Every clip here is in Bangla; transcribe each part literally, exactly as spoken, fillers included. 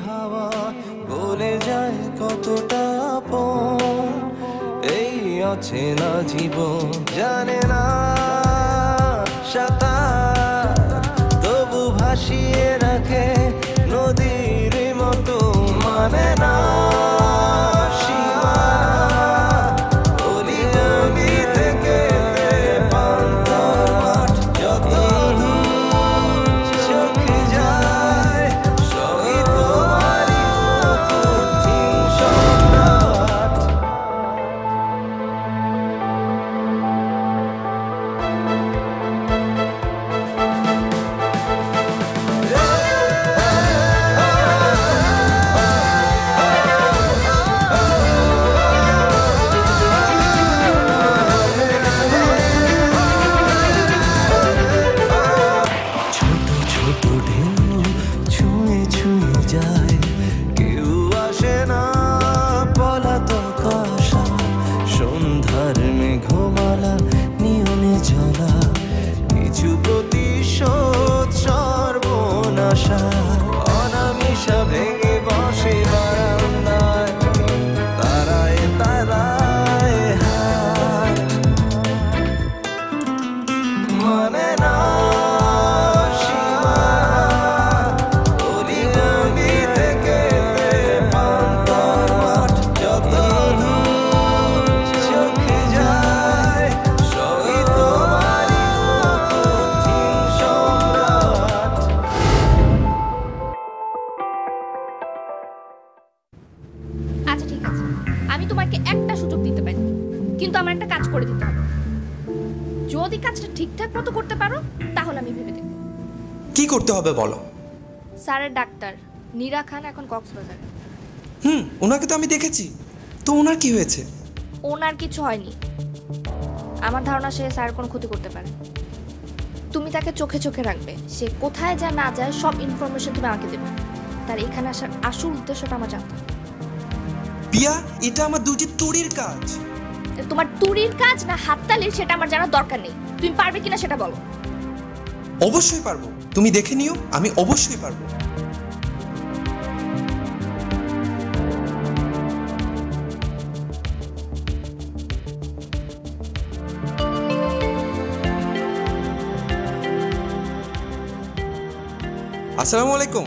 হাওয়া বলে যায় কতটা আপন এই অচেনা জীবন জানে না সাঁতার তবু ভাসিয়ে রাখে নদীর মতো মানে না কি করতে হবে বলো? স্যারের ডাক্তার নীরা খান এখন কক্সবাজারে। হুম, ওনাকে তো আমি দেখেছি। তো ওনার কি হয়েছে? ওনার কিছু হয়নি। আমার ধারণা সে স্যার কোনো ক্ষতি করতে পারে। তুমি তাকে চোখে চোখে রাখবে। সে কোথায় যা না যায় সব ইনফরমেশন তুমি আমাকে দেবে। তার এখানে আসার আসল উদ্দেশ্যটা আমার জানতে হবে। পিয়া, এটা আমার দুটি তুড়ির কাজ। তোমার তুড়ির কাজ না হাততালির সেটা আমার জানার দরকার নেই। তুমি পারবে কিনা সেটা বলো। অবশ্যই পারবো, তুমি দেখে নিও, আমি অবশ্যই পারবো। আসসালামু আলাইকুম।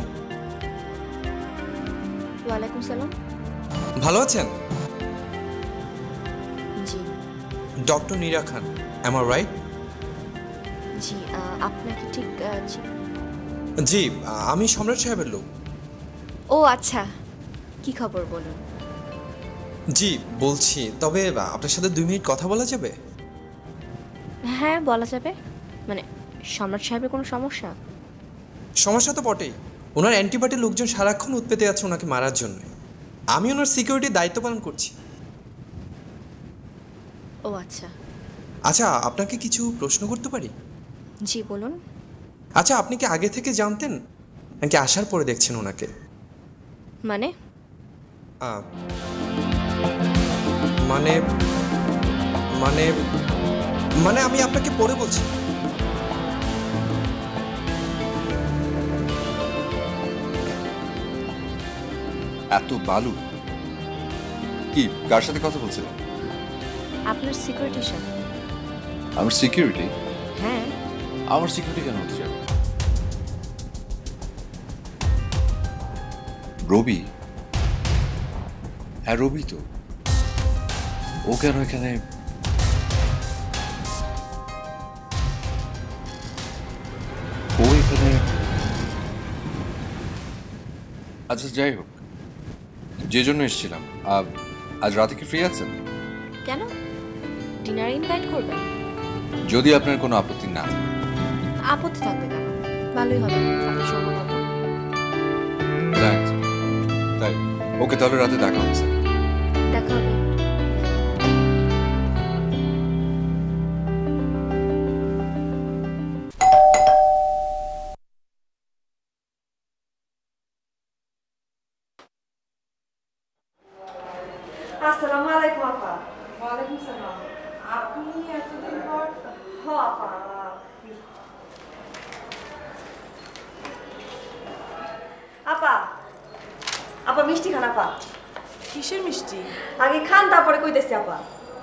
ওয়ালাইকুম সালাম। ভালো আছেন? জি। Doctor Nira Khan, am I right? জি, আপনাকে ঠিক জি। জি, আমি সম্রাট সাহেবের লোক। ও আচ্ছা, কি খবর বলুন। জি বলছি, তবে আপনার সাথে দুই মিনিট কথা বলা যাবে? হ্যাঁ বলা যাবে। মানে সম্রাট সাহেবের কোনো সমস্যা? সমস্যা তো বটেই। ওনার অ্যান্টিবায়োটিক লোকজন সারাক্ষণ উৎপেতে আছে ওনাকে মারার জন্য। আমি ওনার সিকিউরিটির দায়িত্ব পালন করছি। ও আচ্ছা। আচ্ছা, আপনাকে কিছু প্রশ্ন করতে পারি? জি বলুন। আচ্ছা, আপনি কি আগে থেকে জানতেন নাকি আসার পরে দেখছেন ওনাকে? মানে মানে মানে মানে আমি আপনাকে পরে বলছি। এত বালু কি? কার সাথে কথা বলছিলেন? আপনার সিকিউরিটির সাথে। আমার সিকিউরিটি? হ্যাঁ। আমার সিকিউরিটি কেন হতে যাবে? রবি? হ্যাঁ রবি তো। ও কেন এখানে? ও এখানে? আচ্ছা যাই হোক, যে জন্য এসেছিলাম, আজ রাতে কি ফ্রি আছেন? কেন, ডিনার ইনভাইট করবেন? যদি আপনার কোনো আপত্তি না থাকে। আপত্তি থাকবে কেন, ভালোই হবে আপনার সঙ্গে কথা। থ্যাঙ্কস। তাই ওকে, তাহলে রাতে দেখা হচ্ছে। দেখা হবে। আসসালামু আলাইকুম আপা। ওয়ালাইকুম সালাম। আপনি এতদিন পর? হ আপা। আপা আপা মিষ্টি খান আপা। কিসের মিষ্টি? আগে খান তারপরে কইতেছি আপা।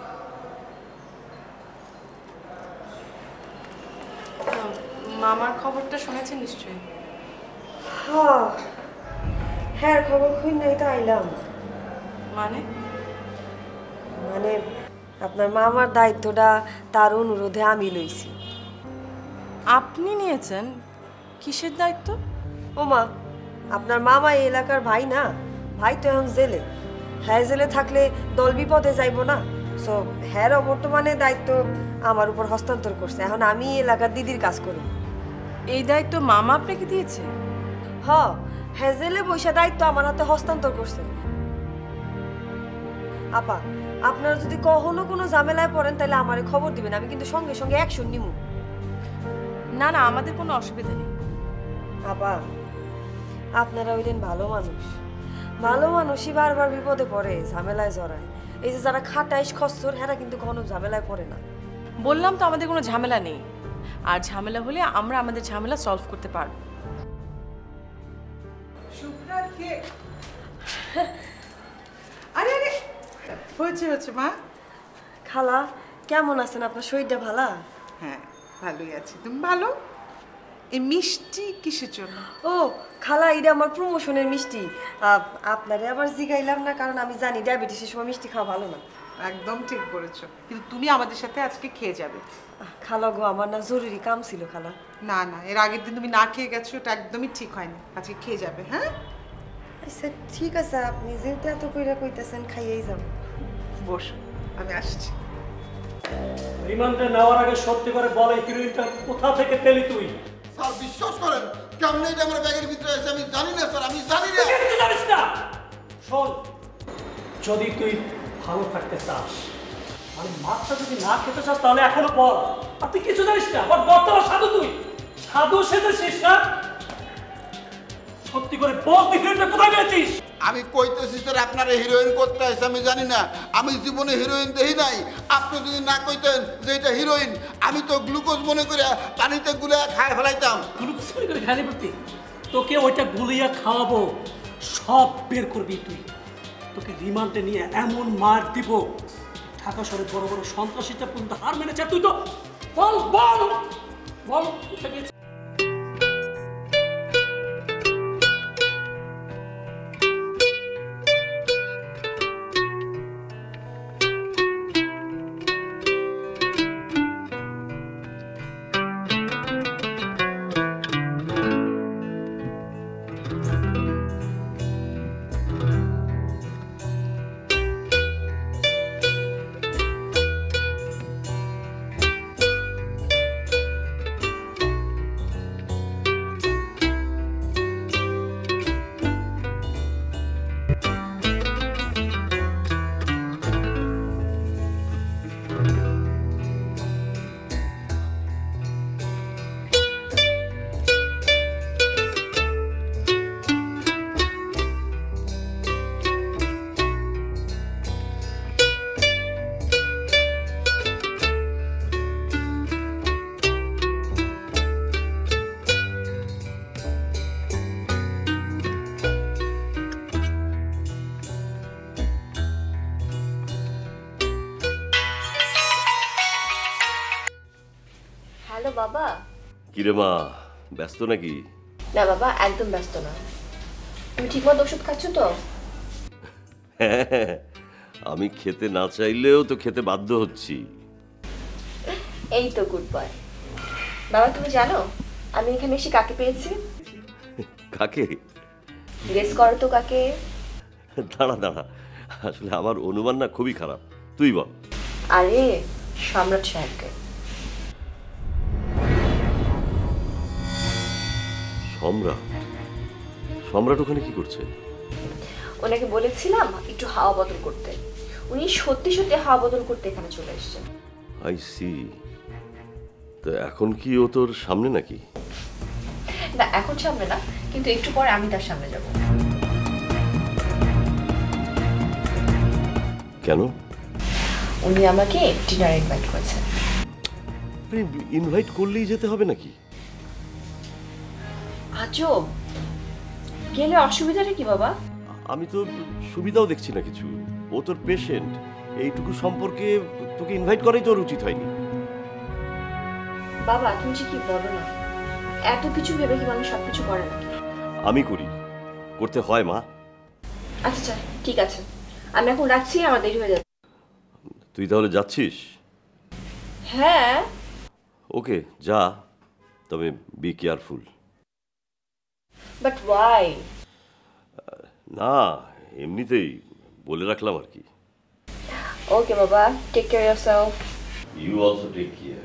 মামার খবরটা শুনেছেন নিশ্চয়ই? হ্যাঁ হ্যাঁ খবর খুঁজ নাই তো আইলাম। মানে মানে আপনার মামার দায়িত্বটা তার অনুরোধে আমি লইছি। আপনি নিয়েছেন? কিসের দায়িত্ব? ও মা, আপনার মামা এই এলাকার ভাই না, ভাই তো এখন জেলে। হ্যাঁ জেলে থাকলে দল বিপদে যাইব না, সো হ্যাঁ বর্তমানে দায়িত্ব আমার উপর হস্তান্তর করছে। এখন আমি এলাকার দিদির কাজ করব। এই দায়িত্ব মামা আপনাকে দিয়েছে? হ, হ্যাঁ জেলে বৈশা দায়িত্ব আমার হাতে হস্তান্তর করছে। আপা, আপনারা যদি কখনো কোনো ঝামেলায় পড়েন তাহলে আমারে খবর দিবেন, আমি কিন্তু সঙ্গে সঙ্গে অ্যাকশন নিব। না না, আমাদের কোনো অসুবিধা নেই। আপা, আপনারা হইলেন ভালো মানুষ। ভালো মানুষই বারবার বিপদে পড়ে, ঝামেলায় জড়ায়। এই যে যারা খাটাইশ খচ্চর, হেরা কিন্তু কখনো ঝামেলায় পড়ে না। বললাম তো আমাদের কোনো ঝামেলা নেই, আর ঝামেলা হলে আমরা আমাদের ঝামেলা সলভ করতে পারব। আরে আরে হয়েছে হয়েছে মা। খালা কেমন আছেন? আপনার শরীরটা ভালো? হ্যাঁ ভালোই আছি। তুমি ভালো? এই মিষ্টি কিসের জন্য? ও খালা, এটা আমার প্রমোশনের মিষ্টি। আপনারে আবার জিগাইলাম না, কারণ আমি জানি ডায়াবেটিসের সময় মিষ্টি খাওয়া ভালো না। একদম ঠিক করেছো, কিন্তু তুমি আমাদের সাথে আজকে খেয়ে যাবে। খালা গো, আমার না জরুরি কাম ছিল খালা। না না, এর আগের দিন তুমি না খেয়ে গেছো, ওটা একদমই ঠিক হয়নি। আজকে খেয়ে যাবে। হ্যাঁ আচ্ছা ঠিক আছে, আপনি যেহেতু এত কইরা কইতেছেন খাইয়েই যাব। বসো, আমি আসছি। রিমান্ডে নেওয়ার আগে সত্যি করে বল, এই হিরোইনটা কোথা থেকে পেলি তুই? স্যার বিশ্বাস করেন, কেমনে এটা আমার ব্যাগের ভিতরে আছে আমি জানি না স্যার, আমি জানি না। তুই কিছু জানিস না? শোন, যদি তুই ভালো থাকতে চাস, মানে মাছটা যদি না খেতে চাস, তাহলে এখনো বল। আর তুই কিছু জানিস না, আবার বর্তমান সাধু, তুই সাধু সেজেছিস না? সত্যি করে বল, তুই হিরোইনটা কোথায় পেয়েছিস? আমি কইতেছি স্যার, আপনারা হিরোইন করতে আসছে আমি জানি না। আমি জীবনে হিরোইন দেখি নাই। আপনি যদি না কইতেন যে এটা হিরোইন, আমি তো গ্লুকোজ মনে করে পানিতে গুলে খায় ফেলাইতাম। গ্লুকোজ মনে করে খাইলে পড়তি? তোকে ওইটা গুলিয়া খাওয়াবো, সব বের করবি তুই। তোকে রিমান্ডে নিয়ে এমন মার দিব, ঢাকা শহরে বড় বড় সন্ত্রাসীটা পর্যন্ত হার মেনেছে। তুই তো বল বল বল কোথায় গেছিস? হ্যালো বাবা। কিরে মা, ব্যস্ত নাকি? না বাবা, একদম ব্যস্ত না। তুমি ঠিকমতো ওষুধ খাচ্ছ তো? হ্যাঁ, আমি খেতে না চাইলেও তো খেতে বাধ্য হচ্ছি। এই তো গুড বয়। বাবা তুমি জানো আমি এখানে এসে কাকে পেয়েছি? কাকে? গেস করো তো কাকে? দাঁড়া দাঁড়া, আসলে আমার অনুমান না খুবই খারাপ, তুই বল। আরে সম্রাট সাহেবকে। সম্রাট? সম্রাট ওখানে কি করছে? ওনাকে বলেছিলাম একটু হাওয়া বদল করতে, উনি সত্যি সত্যি হাওয়া বদল করতে এখানে চলে এসেছেন। I see. তো এখন কি ও তোর সামনে নাকি? না এখন সামনে না, কিন্তু একটু পরে আমি তার সামনে যাব। কেন? উনি আমাকে ডিনার ইনভাইট করেছেন। ইনভাইট করলেই যেতে হবে নাকি? আজব, গেলে অসুবিধাটা কি বাবা? আমি তো সুবিধাও দেখছি না কিছু। ও তোর পেশেন্ট, এইটুকু সম্পর্কে তোকে ইনভাইট করাই তোর উচিত হয়নি। বাবা তুমি যে কি বলো না, এত কিছু ভেবে কি মানুষ সব কিছু করে নাকি? আমি করি, করতে হয় মা। আচ্ছা আচ্ছা ঠিক আছে, আমি এখন রাখছি, আমার দেরি হয়ে যাচ্ছে। তুই তাহলে যাচ্ছিস? হ্যাঁ। ওকে যা, তবে বি কেয়ারফুল। But why? না এমনিতেই বলে রাখলাম আর কি। ওকে বাবা, take care yourself. You also take care.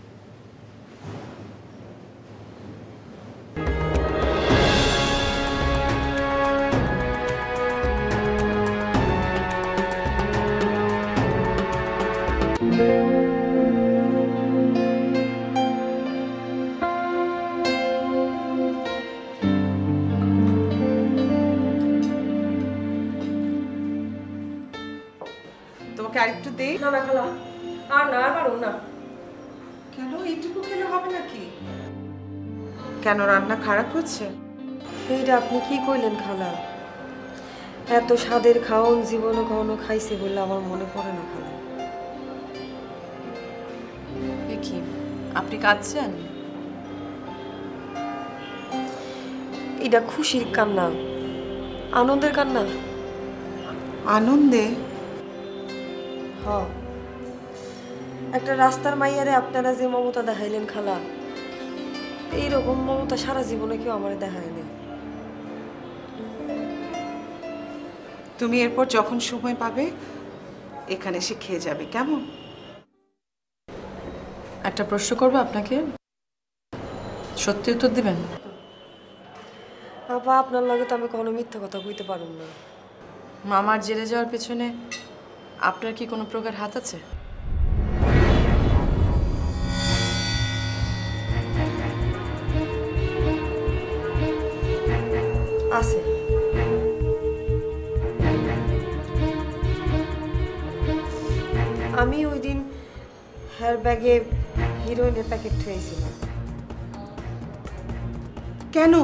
তোমাকে আরেকটু দে। না না খালা, আর না আর পারুম না। কেন, এইটুকু খেলে হবে নাকি? কেন, রান্না খারাপ হচ্ছে? এইটা আপনি কি কইলেন খালা? এত স্বাদের খাওন জীবনে কখনো খাইছে বললে আমার মনে পড়ে না খালা। এ কি, আপনি কাঁদছেন? এটা খুশির কান্না, আনন্দের কান্না। আনন্দে? হ, একটা রাস্তার মাইয়ারে আপনারা যে মমতা দেখাইলেন খালা, এইরকম মমতা সারা জীবনে কেউ আমার দেখায় না। তুমি এরপর যখন সময় পাবে এখানে এসে খেয়ে যাবে, কেমন? একটা প্রশ্ন করবো আপনাকে, সত্যি উত্তর দিবেন? আপা আপনার লগে তো আমি কখনো মিথ্যা কথা কইতে পারুম না। মামার জেলে যাওয়ার পেছনে আপনার কি কোনো প্রকার হাত আছে? আছে। আমি ওই দিন হেয়ার ব্যাগে হিরোইনের প্যাকেট থুয়েছিলাম। কেন?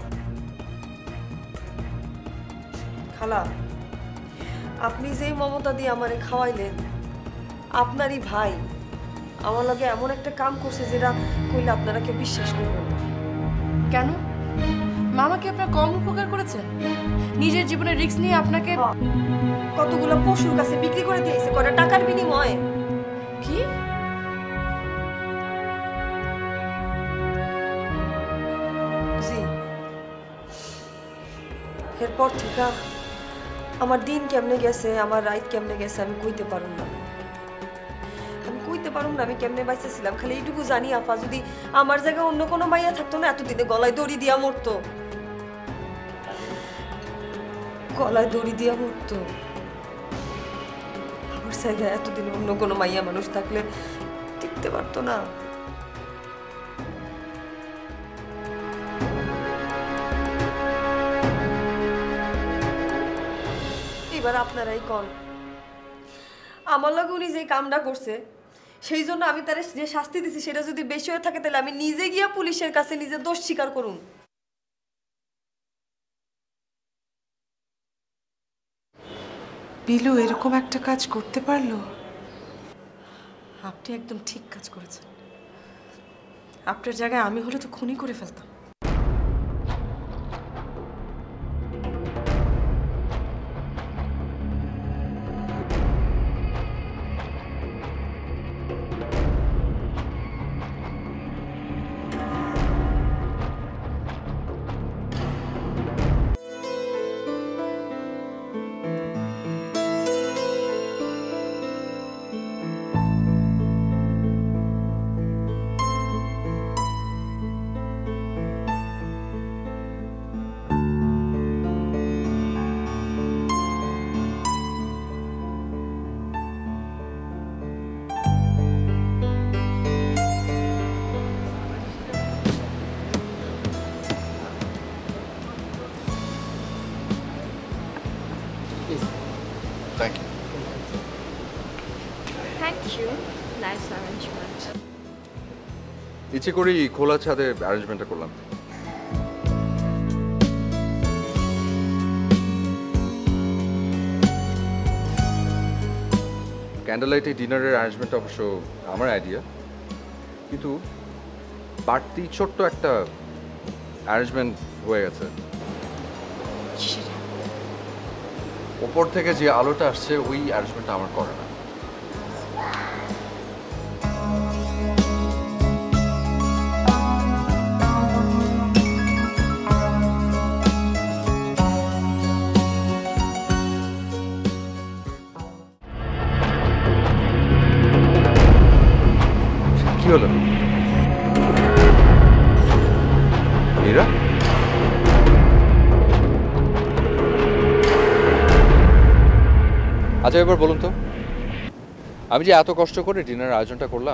খালা, আপনি যেই মমতা দিয়ে আমারে খাওয়াইলেন, আপনারই ভাই আমার লগে এমন একটা কাম করছে যেটা কইলে আপনারা কেউ বিশ্বাস করবেন না। কেন? মামাকে আপনার কম উপকার করেছেন? নিজের জীবনের রিস্ক নিয়ে আপনাকে কতগুলো পশুর কাছে বিক্রি করে দিয়েছে কটা টাকার বিনিময়ে। কি? জি। এরপর থেকে আমার দিন কেমনে গেছে, আমার রাত কেমনে গেছে আমি কইতে পারুম না। আমি কইতে পারুম না আমি কেমনে বাইসেছিলাম। খালি এইটুকু জানি আপা, যদি আমার জায়গায় অন্য কোনো মাইয়া থাকতো না, এতদিনে গলায় দড়ি দিয়া মরতো। গলায় দড়ি দিয়া মরতো। আমার জায়গায় এতদিনে অন্য কোনো মাইয়া মানুষ থাকলে টিকতে পারতো না। এবার আপনারাই কন, আমার লগে উনি যে কামটা করছে সেই জন্য আমি তারে যে শাস্তি দিছি সেটা যদি বেশি হয়ে থাকে তাহলে আমি নিজে গিয়া পুলিশের কাছে নিজে দোষ স্বীকার করুন। বিলু এরকম একটা কাজ করতে পারলো? আপনি একদম ঠিক কাজ করেছেন। আপনার জায়গায় আমি হলে তো খুনই করে ফেলতাম। Thank you. Thank you, nice arrangement. ইচ্ছে করেই খোলা ছাদে অ্যারেঞ্জমেন্টটা করলাম। ক্যান্ডেল লাইটে ডিনারের অ্যারেঞ্জমেন্ট অবশ্য আমার আইডিয়া, কিন্তু বাড়তি ছোট্ট একটা অ্যারেঞ্জমেন্ট হয়ে গেছে। ওপর থেকে যে আলোটা আসছে ওই অ্যারেঞ্জমেন্টটা আমার করা না। কি হলো মীরা? আচ্ছা এবার বলুন তো, আমি যে এত কষ্ট করে ডিনার আয়োজনটা করলাম,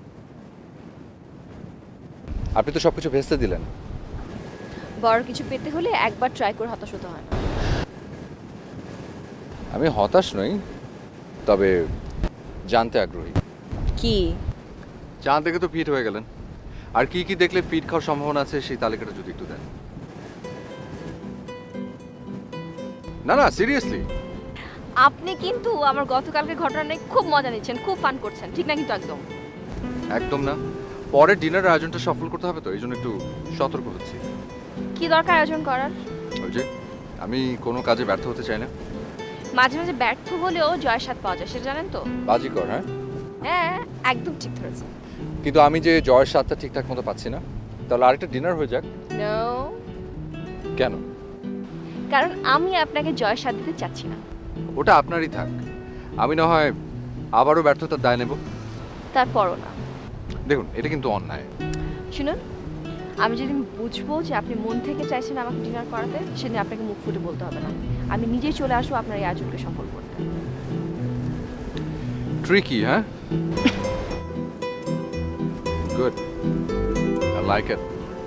আপনি তো সবকিছু ভেস্তে দিলেন। বড় কিছু পেতে হলে একবার ট্রাই করে হতাশ হতে হয়। আমি হতাশ নই, তবে জানতে আগ্রহী। কি চাঁদ দেখে তো ফিট হয়ে গেলেন, আর কি কি দেখলে ফিট খাওয়ার সম্ভাবনা আছে সেই তালিকাটা যদি একটু দেন। না না সিরিয়াসলি, আপনি কিন্তু আমার গতকালকে ঘটনা নিয়ে খুব মজা নিচ্ছেন, খুব ফান করছেন, ঠিক না? কিন্তু একদম একদম না। পরে ডিনার আয়োজনটা সফল করতে হবে, তো এই জন্য একটু সতর্ক হচ্ছি। কি দরকার আয়োজন করার? ওই যে আমি কোনো কাজে ব্যর্থ হতে চাই না। মাঝে মাঝে ব্যর্থ হলেও জয় স্বাদ পাওয়া যায়, সেটা জানেন তো? বাজিকর। হ্যাঁ হ্যাঁ, একদম ঠিক ধরেছেন। কিন্তু আমি যে জয়ের স্বাদটা ঠিকঠাক মতো পাচ্ছি না, তাহলে আরেকটা ডিনার হয়ে যাক। নো। কেন? কারণ আমি আপনাকে জয় স্বাদ দিতে চাচ্ছি না। ওটা আপনারই থাক, আমি না হয় আবারও ব্যর্থতার দায় নেব। তারপরও না। দেখুন এটা কিন্তু অন্যায়। শুনুন, আমি যেদিন বুঝবো যে আপনি মন থেকে চাইছেন আমাকে ডিনার করাতে, সেদিন আপনাকে মুখ ফুটে বলতে হবে না, আমি নিজেই চলে আসবো আপনার এই আয়োজনকে সফল করতে। ট্রিকি, হ্যাঁ? Good, I like it.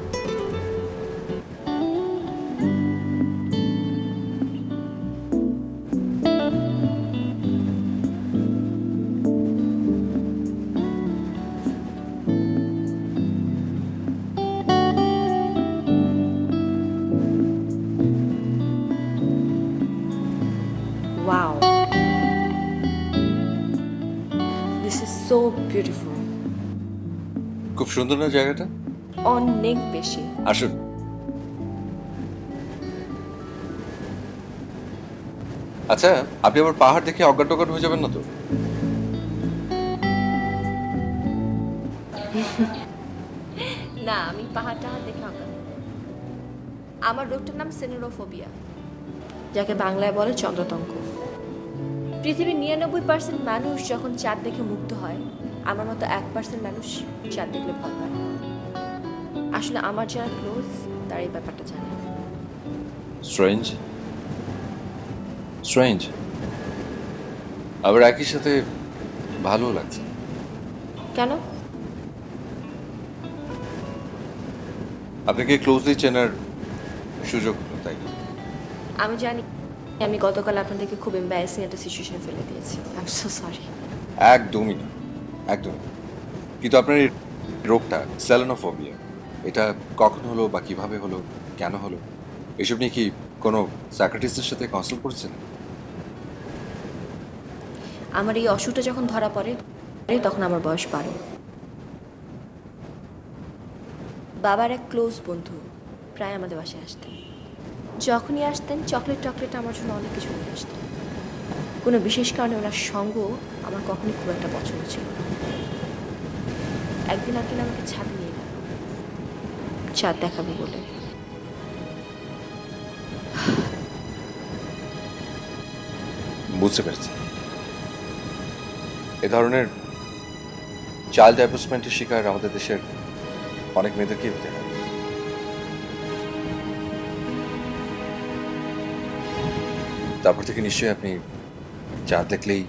Wow. This is so beautiful. খুব সুন্দর না জায়গাটা? অনেক বেশি। আসুন। আচ্ছা, আপনি আবার পাহাড় দেখে অজ্ঞান টজ্ঞান হয়ে যাবেন না তো? না, আমি পাহাড় টাহাড় দেখে অজ্ঞান। আমার রোগটার নাম সেনোরোফোবিয়া, যাকে বাংলায় বলে চন্দ্রতঙ্ক। পৃথিবীর নিরানব্বই পার্সেন্ট মানুষ যখন চাঁদ দেখে মুগ্ধ হয়, আমার মতো এক পার্সেন্ট মানুষ চাঁদ দেখলে ভয় পায়। আসলে আমার যারা ক্লোজ তারা এই ব্যাপারটা জানে। স্ট্রেঞ্জ স্ট্রেঞ্জ আবার একই সাথে ভালো লাগছে। কেন? আপনাকে ক্লোজলি চেনার সুযোগ হলো, তাই না? আমি জানি আমি গতকাল আপনাদেরকে খুব এম্বারেসিং একটা সিচুয়েশন ফেলে দিয়েছি। I am so sorry. একদমই না, একদমই। কিন্তু আপনার এই রোগটা সেলেনোফোবিয়া, এটা কখন হলো বা কিভাবে হলো, কেন হলো, এসব নিয়ে কি কোনো সাইকিয়াট্রিস্টের সাথে কনসাল্ট করেছেন? আমার এই অসুখটা যখন ধরা পড়ে তখন আমার বয়স বারো। বাবার এক ক্লোজ বন্ধু প্রায় আমাদের বাসায় আসতেন। যখনই আসতেন চকলেট টকলেট আমার জন্য অনেক কিছু নিয়ে আসতেন। কোনো বিশেষ কারণে ওনার সঙ্গ আমার কখনই খুব একটা পছন্দ ছিল না। একদিন একদিন আমাকে ছাদে নিয়ে গেল চাঁদ দেখাবো বলে। বুঝতে পেরেছি, এ ধরনের চাইল্ড অ্যাবুজমেন্টের শিকার আমাদের দেশের অনেক মেয়েদেরকেই হতে হয়। তারপর থেকে নিশ্চয়ই আপনি চাঁদ দেখলেই।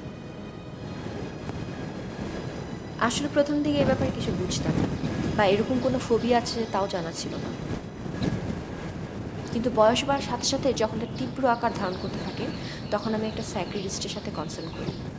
আসলে প্রথম দিকে এই ব্যাপারে কিছু বুঝতাম না, বা এরকম কোনো ফোবিয়া আছে তাও জানা ছিল না। কিন্তু বয়স বাড়ার সাথে সাথে যখন এটা তীব্র আকার ধারণ করতে থাকে তখন আমি একটা সাইকিয়াট্রিস্টের সাথে কনসাল্ট করি।